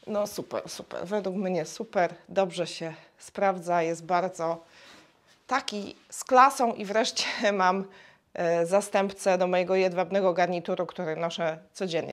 No super, super. Według mnie super, dobrze się sprawdza, jest bardzo taki z klasą i wreszcie mam zastępcę do mojego jedwabnego garnituru, który noszę codziennie.